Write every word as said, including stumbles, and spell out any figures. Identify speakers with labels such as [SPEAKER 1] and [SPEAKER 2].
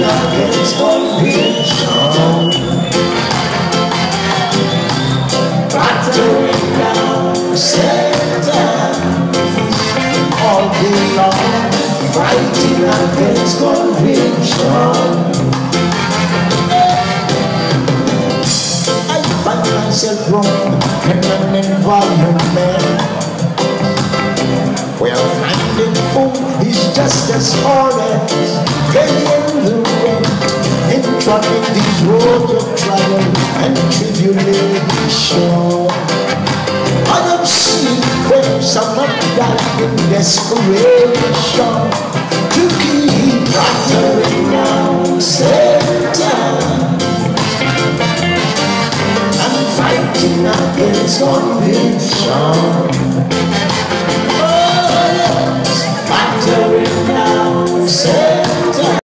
[SPEAKER 1] against conviction, battering down Satan all day long, fighting against conviction. I find myself wrong in an environment where finding food is just as hard as getting the rent and trotting these roads of trial and tribulation. I have seen where some have died in desperation to keep battering down Satan and fighting against conviction.